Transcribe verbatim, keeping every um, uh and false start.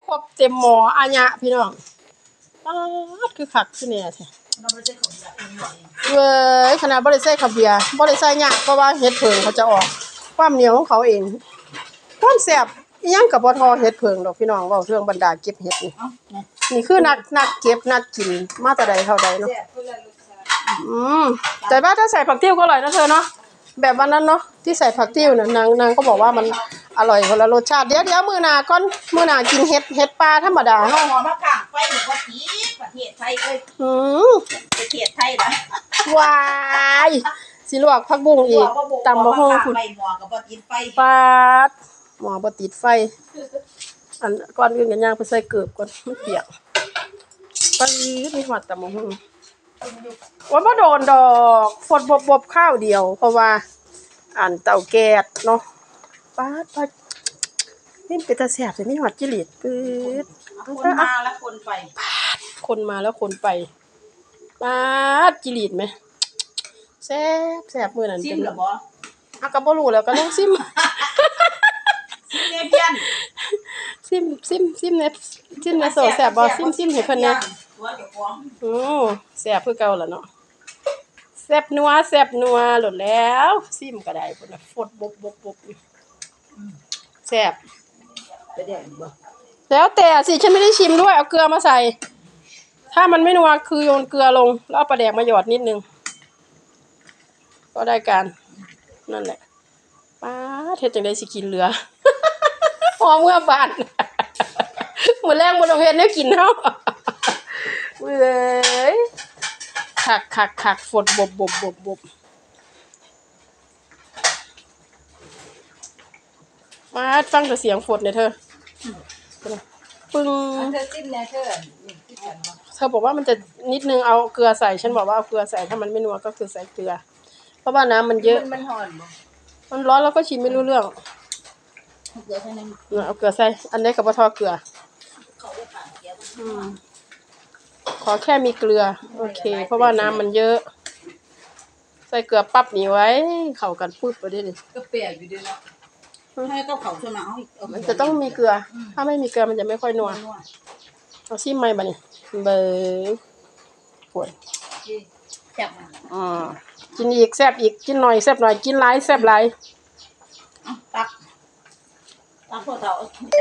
ครบเต็มหม้ออาญะพี่น้องป๊าดคือคักคือแน่แท้เว้ยขนาดบ่ได้ใส่ข้าวเบียร์บ่ได้ใส่หยังเพราะว่าเฮ็ดเพิงเขาจะออกความเหนียวของเขาเองความแซ่บอีหยังก็บ่ทอเฮ็ดเพิงดอกพี่น้องเว้าเรื่องบรรดาเก็บเฮ็ดนี่นี่คือนักนักเก็บนักกินมาแต่ใดเท่าใดเนาะอืมแต่ว่าถ้าใส่ผักติ้วก็อร่อยนะเธอเนาะแบบวันนั้นเนาะที่ใส่ผักติ้วน่ะนางนางก็บอกว่ามันอร่อยคนละรสชาติเดี๋ยวเดี๋ยวมื้อหน้าก่อนมื้อหน้ากินเฮ็ดเฮ็ดปลาธรรมดาเฮาหอมะขามไฟหรือว่าผีประเทศไทยเอ้ยอืมประเทศไทยนะวายสิลวกผักบุ้งอีกตำบักหุ่งคุณไปหม้อกับบ่ติดไฟปาดหม้อบ่ติดไฟอันก่อนอื่นกันย่างไปใส่เกือบก่อนมันเปียกปาดมีหอดตำบักหุ่งว่าบ่โดนดอกฝดบบๆข้าวเดียวเพราะว่าอันเตาแก๊สเนาะปาดปาดนี่เป็นตาแซ่บสิมีหอดจิลิดปื๊ดคนมาแล้วคนไปปาดคนมาแล้วคนไปปาดจิลิดมั้ยแซ่บแซ่บมื้อนั้นซิมเหรอบ่อ่ะก็บ่รู้แล้วก็ลองซิมซิมเนี่ยเพี้ยนซิมซิมซิมในซิมในโซแซ่บบ่ซิมซิมให้เพิ่นแหน่โอ้แซ่บคือเก่าล่ะเนาะแซ่บนัวแซ่บนัวโลดแล้วซิมก็ได้พุ่นน่ะฟดบบๆแซ่บไปแดงบ่แล้วแต่สิฉันไม่ได้ชิมด้วยเอาเกลือมาใส่ถ้ามันไม่นัวคือโยนเกลือลงแล้วเอาปลาแดกมาหยอดนิดนึงก็ได้การนั่นแหละป้าเฮ็ดจังได๋สิกินเหลือหอมเมื่อบานมื้อแรงบ่ต้องเฮ็ดแนวกินเฮาเว้ยคักๆๆฝดบบๆๆมาฟังแต่เสียงฝดเนี่ยเธอปึ้งเธอจิ้มแน่เธอเธอบอกว่ามันจะนิดนึงเอาเกลือใส่ฉันบอกว่าเอาเกลือใส่ถ้ามันไม่นัวก็คือใส่เกลือเพราะว่าน้ำมันเยอะมันร้อนบ่มันร้อนแล้วก็ชิมไม่รู้เรื่องเกลือใส่ในเอาเกลือใส่อันนี้กับปลาทอเกลือขอแค่มีเกลือโอเคเพราะว่าน้ำมันเยอะใส่เกลือปั๊บนี่ไว้เข้ากันปุ๊บไปได้เลยก็เปียกอยู่ดีเนาะให้ก็เขาชนะเอามันจะต้องมีเกลือถ้าไม่มีเกลือมันจะไม่ค่อยนัวเอาชิมใหม่บัดนี้เบยปวดแซ่บอ่ากินอีกแซ่บอีกกินหน่อยแซ่บหน่อยกินหลายแซ่บหลายตักตักพวกเรา